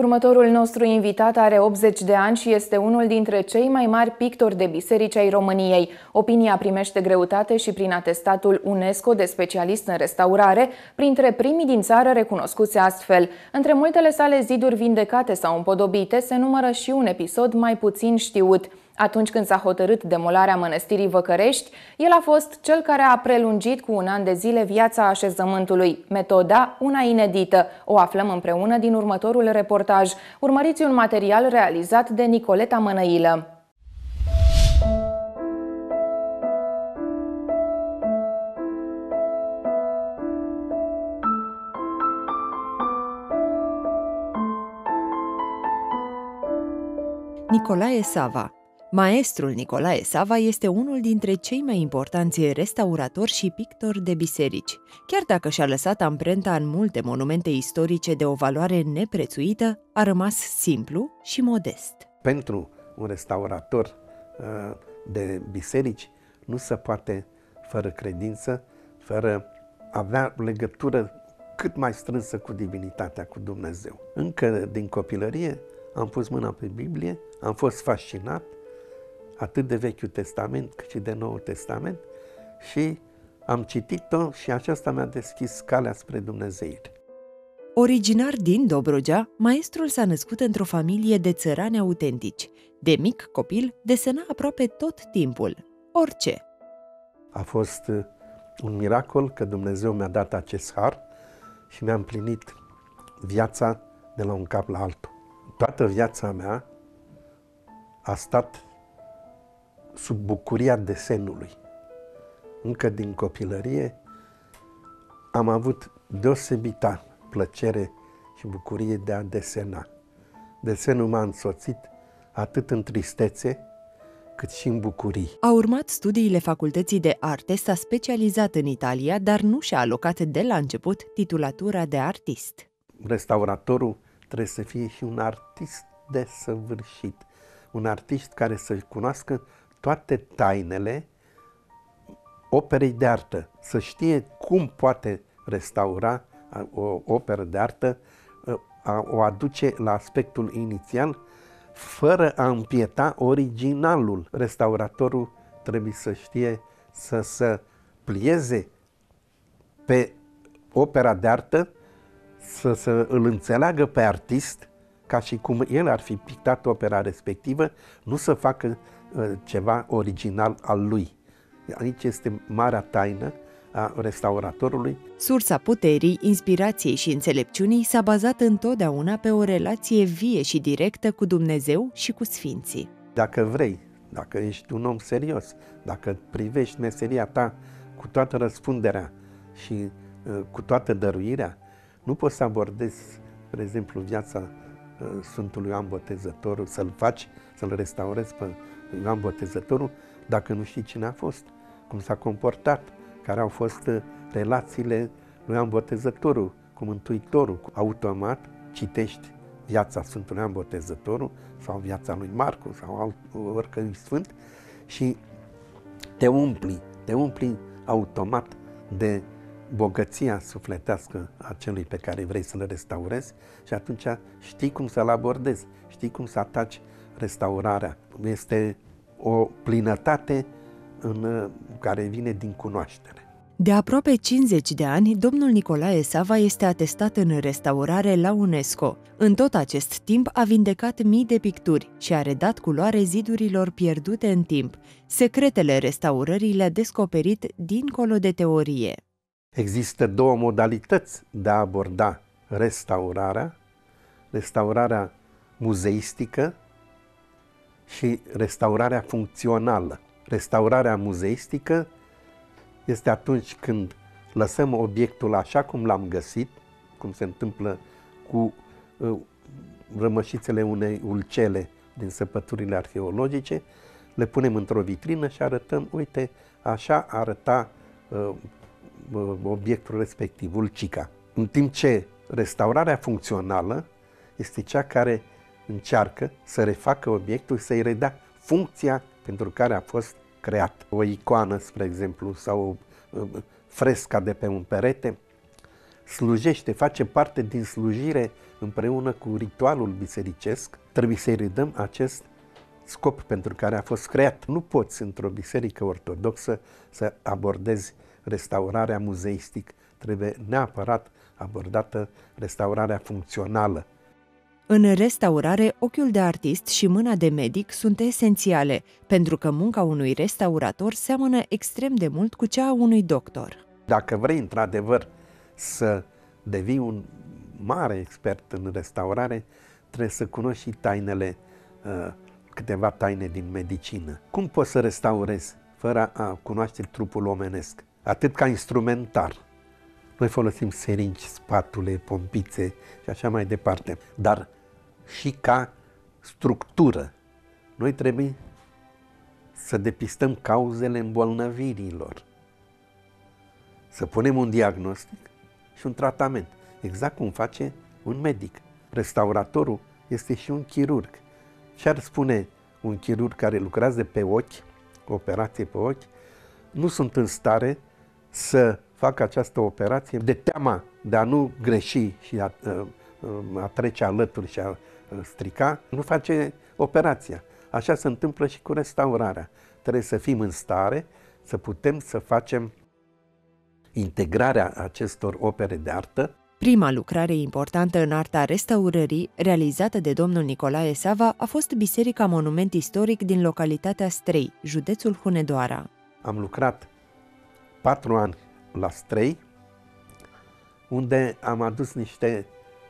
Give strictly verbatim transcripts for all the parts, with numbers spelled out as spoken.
Următorul nostru invitat are optzeci de ani și este unul dintre cei mai mari pictori de biserici ai României. Opinia primește greutate și prin atestatul UNESCO de specialist în restaurare, printre primii din țară recunoscuți astfel. Între multele sale ziduri vindecate sau împodobite se numără și un episod mai puțin știut. Atunci când s-a hotărât demolarea mănăstirii Văcărești, el a fost cel care a prelungit cu un an de zile viața așezământului. Metoda, una inedită. O aflăm împreună din următorul reportaj. Urmăriți un material realizat de Nicoleta Mănăilă. Nicolae Sava. Maestrul Nicolae Sava este unul dintre cei mai importanți restauratori și pictori de biserici. Chiar dacă și-a lăsat amprenta în multe monumente istorice de o valoare neprețuită, a rămas simplu și modest. Pentru un restaurator de biserici nu se poate fără credință, fără avea legătură cât mai strânsă cu divinitatea, cu Dumnezeu. Încă din copilărie am pus mâna pe Biblie, am fost fascinat atât de Vechiul Testament cât și de Noul Testament și am citit-o și aceasta mi-a deschis calea spre Dumnezeire. Originar din Dobrogea, maestrul s-a născut într-o familie de țărani autentici. De mic copil desena aproape tot timpul, orice. A fost un miracol că Dumnezeu mi-a dat acest har și mi-a împlinit viața de la un cap la altul. Toată viața mea a stat sub bucuria desenului. Încă din copilărie am avut deosebită plăcere și bucurie de a desena. Desenul m-a însoțit atât în tristețe, cât și în bucurii. A urmat studiile Facultății de Arte, s-a specializat în Italia, dar nu și-a alocat de la început titulatura de artist. Restauratorul trebuie să fie și un artist desăvârșit, un artist care să cunoască toate tainele operei de artă, să știe cum poate restaura o operă de artă, o aduce la aspectul inițial, fără a împieta originalul. Restauratorul trebuie să știe să se plieze pe opera de artă, să, să îl înțeleagă pe artist, ca și cum el ar fi pictat opera respectivă, nu să facă uh, ceva original al lui. Aici este marea taină a restauratorului. Sursa puterii, inspirației și înțelepciunii s-a bazat întotdeauna pe o relație vie și directă cu Dumnezeu și cu sfinții. Dacă vrei, dacă ești un om serios, dacă privești meseria ta cu toată răspunderea și uh, cu toată dăruirea, nu poți să abordezi, spre exemplu, viața Sfântului Ioan Botezătorul, să-l faci, să-l restaurezi pe Ioan Botezătorul, dacă nu știi cine a fost, cum s-a comportat, care au fost relațiile lui Ioan Botezătorul cu Mântuitorul. Automat citești viața Sfântului Ioan Botezătorul sau viața lui Marcu sau alt, oricărui sfânt și te umpli, te umpli automat de bogăția sufletească a celui pe care vrei să-l restaurezi și atunci știi cum să-l abordezi, știi cum să ataci restaurarea. Este o plinătate în, care vine din cunoaștere. De aproape cincizeci de ani, domnul Nicolae Sava este atestat în restaurare la UNESCO. În tot acest timp a vindecat mii de picturi și a redat culoare zidurilor pierdute în timp. Secretele restaurării le-a descoperit dincolo de teorie. Există două modalități de a aborda restaurarea, restaurarea muzeistică și restaurarea funcțională. Restaurarea muzeistică este atunci când lăsăm obiectul așa cum l-am găsit, cum se întâmplă cu uh, rămășițele unei ulcele din săpăturile arheologice, le punem într-o vitrină și arătăm, uite, așa arăta uh, obiectul respectiv, ulcica. În timp ce restaurarea funcțională este cea care încearcă să refacă obiectul, să-i redea funcția pentru care a fost creat. O icoană, spre exemplu, sau o fresca de pe un perete, slujește, face parte din slujire împreună cu ritualul bisericesc, trebuie să-i redăm acest scop pentru care a fost creat. Nu poți într-o biserică ortodoxă să abordezi restaurarea muzeistic, trebuie neapărat abordată restaurarea funcțională. În restaurare, ochiul de artist și mâna de medic sunt esențiale, pentru că munca unui restaurator seamănă extrem de mult cu cea a unui doctor. Dacă vrei într-adevăr să devii un mare expert în restaurare, trebuie să cunoști și tainele, câteva taine din medicină. Cum poți să restaurezi fără a cunoaște trupul omenesc? Atât ca instrumentar. Noi folosim seringi, spatule, pompițe și așa mai departe, dar și ca structură. Noi trebuie să depistăm cauzele îmbolnăvirilor, să punem un diagnostic și un tratament, exact cum face un medic. Restauratorul este și un chirurg. Ce ar spune un chirurg care lucrează pe ochi, operație pe ochi, nu sunt în stare să facă această operație de teama de a nu greși și a, a trece alături și a strica, nu face operația. Așa se întâmplă și cu restaurarea. Trebuie să fim în stare să putem să facem integrarea acestor opere de artă. Prima lucrare importantă în arta restaurării, realizată de domnul Nicolae Sava, a fost Biserica Monument Istoric din localitatea Strei, județul Hunedoara. Am lucrat patru ani la Strei, unde am adus niște,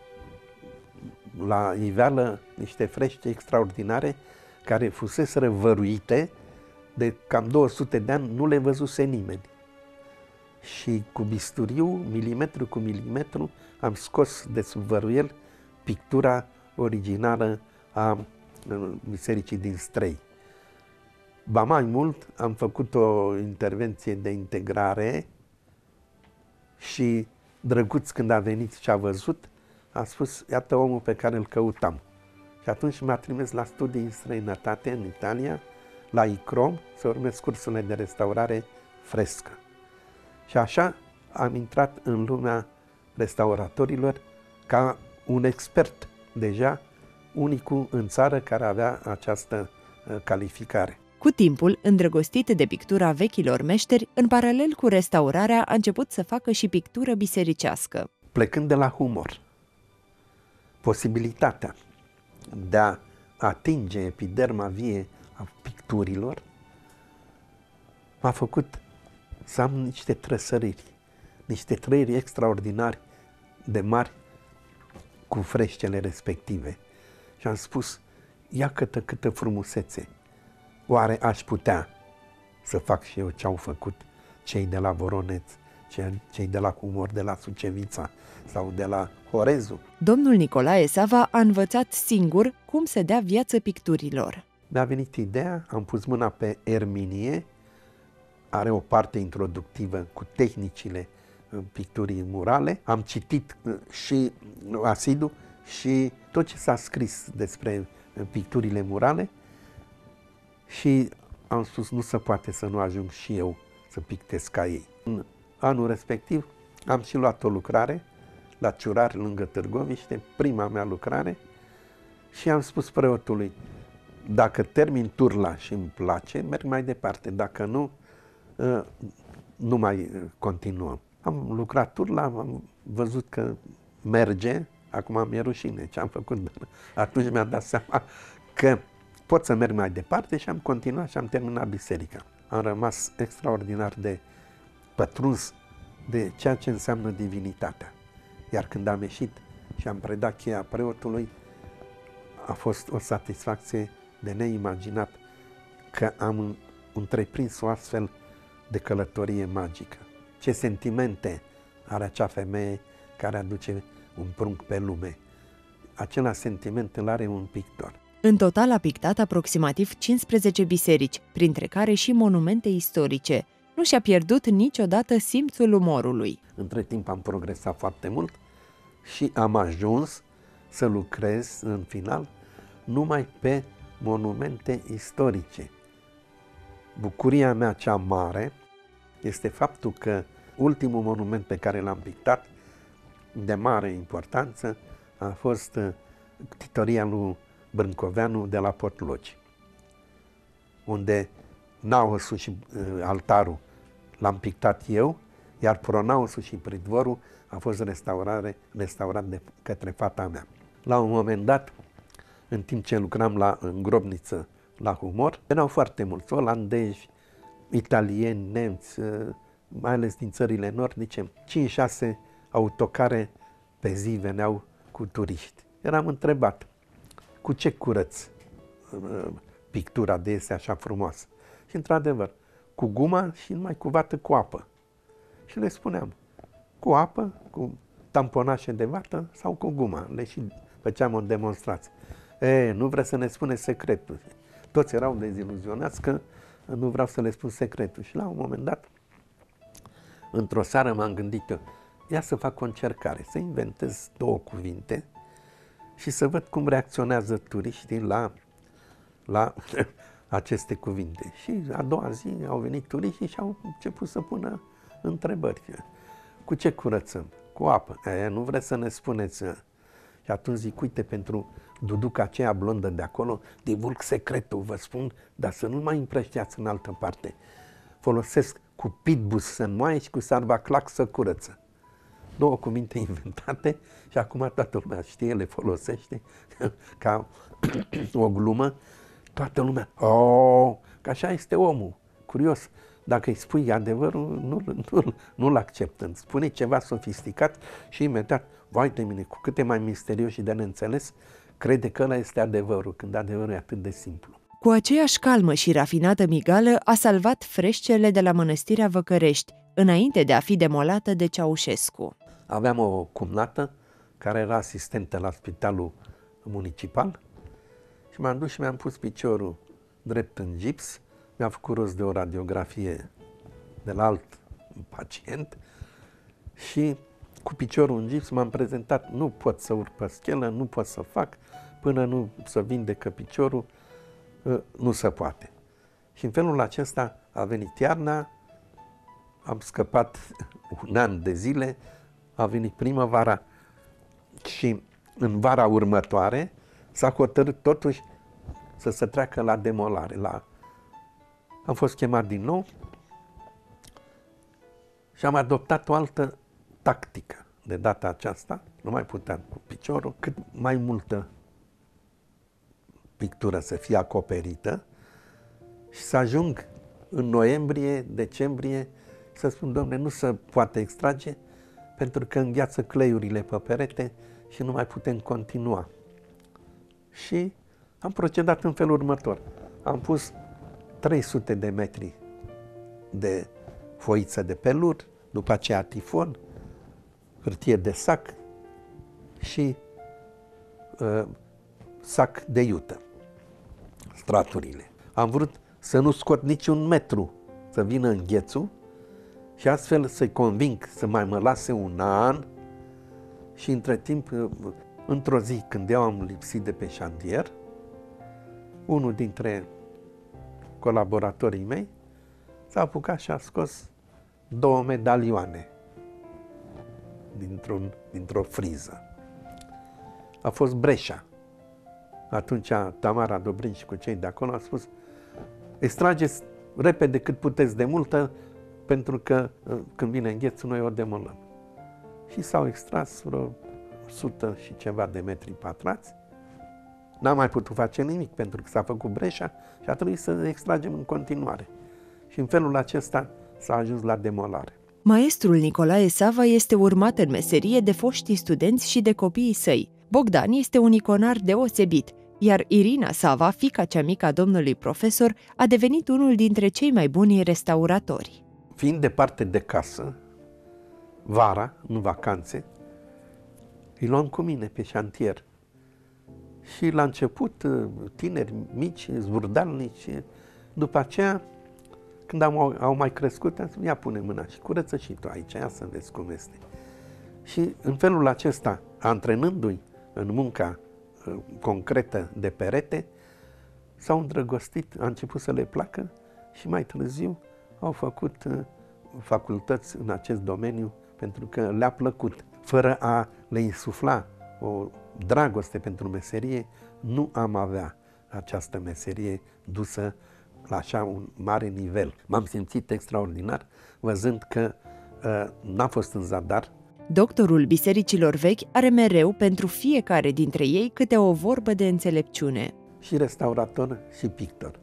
la iveală, niște frește extraordinare care fuseseră văruite de cam două sute de ani, nu le văzuse nimeni. Și cu bisturiu, milimetru cu milimetru, am scos de sub văruiel pictura originală a bisericii din Strei. Ba mai mult, am făcut o intervenție de integrare și Drăguț, când a venit și a văzut, a spus, iată omul pe care îl căutam. Și atunci m-a trimis la studii în străinătate, în Italia, la ICROM, să urmez cursurile de restaurare frescă. Și așa am intrat în lumea restauratorilor ca un expert, deja unicul în țară care avea această calificare. Cu timpul, îndrăgostit de pictura vechilor meșteri, în paralel cu restaurarea, a început să facă și pictură bisericească. Plecând de la humor, posibilitatea de a atinge epiderma vie a picturilor m-a făcut să am niște trăsăriri, niște trăiri extraordinari de mari cu freștele respective. Și am spus, ia câtă, câtă frumusețe! Oare aș putea să fac și eu ce au făcut cei de la Voroneț, cei de la Humor, de la Sucevița sau de la Horezu? Domnul Nicolae Sava a învățat singur cum să dea viață picturilor. Mi-a venit ideea, am pus mâna pe Erminie, are o parte introductivă cu tehnicile picturii murale, am citit și Asidu și tot ce s-a scris despre picturile murale și am spus, nu se poate să nu ajung și eu să pictez ca ei. În anul respectiv am și luat o lucrare la Ciurari, lângă Târgoviște, prima mea lucrare, și am spus preotului, dacă termin Turla și îmi place, merg mai departe, dacă nu, nu mai continuăm. Am lucrat Turla, am văzut că merge, acum mi-e rușine ce am făcut, dar atunci mi-am dat seama că pot să merg mai departe și am continuat și am terminat biserica. Am rămas extraordinar de pătruns de ceea ce înseamnă divinitatea. Iar când am ieșit și am predat cheia preotului, a fost o satisfacție de neimaginat că am întreprins o astfel de călătorie magică. Ce sentimente are acea femeie care aduce un prunc pe lume. Același sentiment îl are un pictor. În total a pictat aproximativ cincisprezece biserici, printre care și monumente istorice. Nu și-a pierdut niciodată simțul umorului. Între timp am progresat foarte mult și am ajuns să lucrez în final numai pe monumente istorice. Bucuria mea cea mare este faptul că ultimul monument pe care l-am pictat, de mare importanță, a fost titoria lui Brâncoveanu de la Potlogi, unde naosul și altarul l-am pictat eu, iar pronaosul și pridvorul a fost restaurare, restaurat de către fata mea. La un moment dat, în timp ce lucram la, în grobniță la Humor, erau foarte mulți olandezi, italieni, nemți, mai ales din țările nordice. cinci șase autocare pe zi veneau cu turiști. Eram întrebat, cu ce curăț pictura de este așa frumoasă? Și într-adevăr, cu guma și numai cu vată cu apă. Și le spuneam, cu apă, cu tamponașe de vată sau cu guma. Le și făceam o demonstrație. E, nu vreau să ne spuneți secretul. Toți erau deziluzionați că nu vreau să le spun secretul. Și la un moment dat, într-o seară m-am gândit eu, ia să fac o încercare, să inventez două cuvinte și să văd cum reacționează turiștii la, la aceste cuvinte. Și a doua zi au venit turiștii și au început să pună întrebări. Cu ce curățăm? Cu apă. E, nu vreți să ne spuneți? Și atunci zic, uite, pentru duduca aceea blondă de acolo, divulg secretul, vă spun, dar să nu mai împrăștiați în altă parte. Folosesc cu pitbus să înmoaie și cu sarvaclac să curăță. Două cuvinte inventate și acum toată lumea știe, le folosește ca o glumă. Toată lumea, oh, că așa este omul, curios. Dacă îi spui adevărul, nu, nu, nu-l acceptă. Îmi spune ceva sofisticat și imediat, vai de mine, cu cât e mai misterios și de neînțeles, crede că ăla este adevărul, când adevărul e atât de simplu. Cu aceeași calmă și rafinată migală a salvat freșcele de la Mănăstirea Văcărești, înainte de a fi demolată de Ceaușescu. Aveam o cumnată care era asistentă la spitalul municipal și m-am dus și mi-am pus piciorul drept în gips, mi-a făcut rost de o radiografie de la alt pacient și cu piciorul în gips m-am prezentat, nu pot să urc pe schelă, nu pot să fac, până nu să vindecă piciorul, nu se poate. Și în felul acesta a venit iarna, am scăpat un an de zile, a venit primăvara și în vara următoare s-a hotărât totuși să se treacă la demolare. La... Am fost chemat din nou și am adoptat o altă tactică. De data aceasta nu mai puteam cu piciorul, cât mai multă pictură să fie acoperită și să ajung în noiembrie, decembrie, să spun, domne, nu se poate extrage pentru că îngheață cleiurile pe perete și nu mai putem continua. Și am procedat în felul următor. Am pus trei sute de metri de foiță de pelur, după aceea tifon, hârtie de sac și uh, sac de iută, straturile. Am vrut să nu scot niciun metru, să vină înghețul și astfel să-i conving să mai mă lase un an și între timp, într-o zi când eu am lipsit de pe șantier, unul dintre colaboratorii mei s-a apucat și a scos două medalioane dintr-un, dintr-o friză. A fost breșa. Atunci Tamara Dobrin și cu cei de acolo a spus, extrageți repede cât puteți de multă, pentru că când vine înghețul noi o demolăm. Și s-au extras vreo sută și ceva de metri pătrați. N-am mai putut face nimic pentru că s-a făcut breșa și a trebuit să extragem în continuare. Și în felul acesta s-a ajuns la demolare. Maestrul Nicolae Sava este urmat în meserie de foștii studenți și de copiii săi. Bogdan este un iconar deosebit, iar Irina Sava, fiica cea mică a domnului profesor, a devenit unul dintre cei mai buni restauratori. Fiind departe de casă, vara, în vacanțe, îi luam cu mine pe șantier. Și la început, tineri, mici, zvurdalnici, după aceea, când am, au mai crescut, am zis, ia pune mâna și curăță și tu aici, ia să vezi cum este. Și în felul acesta, antrenându-i în munca uh, concretă de perete, s-au îndrăgostit, a început să le placă și mai târziu au făcut uh, facultăți în acest domeniu pentru că le-a plăcut, fără a le insufla o dragoste pentru meserie, nu am avea această meserie dusă la așa un mare nivel. M-am simțit extraordinar văzând că uh, n-a fost în zadar. Doctorul bisericilor vechi are mereu pentru fiecare dintre ei câte o vorbă de înțelepciune. Și restaurator și pictor.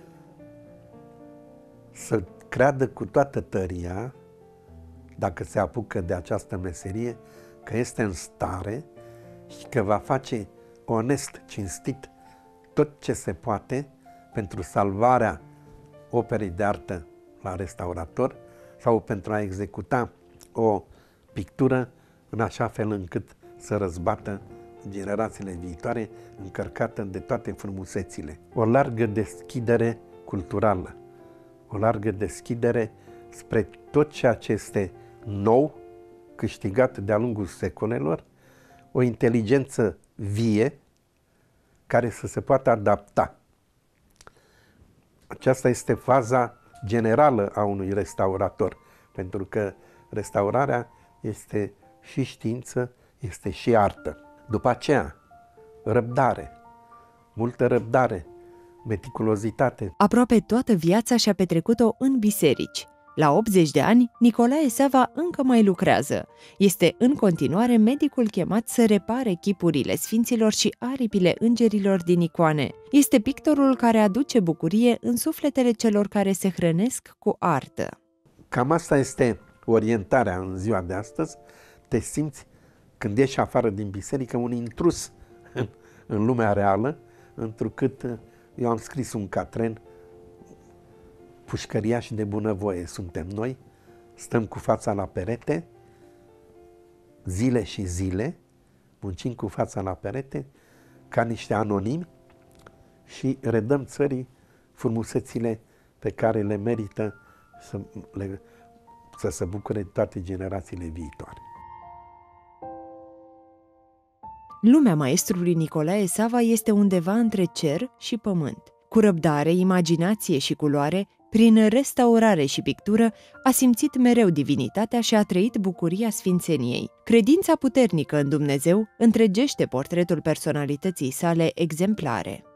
Să creadă cu toată tăria, dacă se apucă de această meserie, că este în stare și că va face onest, cinstit, tot ce se poate pentru salvarea operei de artă la restaurator sau pentru a executa o pictură în așa fel încât să răzbată generațiile viitoare încărcată de toate frumusețile. O largă deschidere culturală, o largă deschidere spre tot ceea ce este nou, câștigat de-a lungul secolelor, o inteligență vie care să se poată adapta. Aceasta este faza generală a unui restaurator, pentru că restaurarea este și știință, este și artă. După aceea, răbdare, multă răbdare, meticulozitate. Aproape toată viața și-a petrecut-o în biserici. La optzeci de ani, Nicolae Sava încă mai lucrează. Este în continuare medicul chemat să repare chipurile sfinților și aripile îngerilor din icoane. Este pictorul care aduce bucurie în sufletele celor care se hrănesc cu artă. Cam asta este orientarea în ziua de astăzi. Te simți, când ieși afară din biserică, un intrus în, în lumea reală, întrucât eu am scris un catren: pușcăriași de bunăvoie suntem noi, stăm cu fața la perete, zile și zile, muncim cu fața la perete, ca niște anonimi și redăm țării frumusețile pe care le merită să, le, să se bucure toate generațiile viitoare. Lumea maestrului Nicolae Sava este undeva între cer și pământ. Cu răbdare, imaginație și culoare, prin restaurare și pictură, a simțit mereu divinitatea și a trăit bucuria sfințeniei. Credința puternică în Dumnezeu întregește portretul personalității sale exemplare.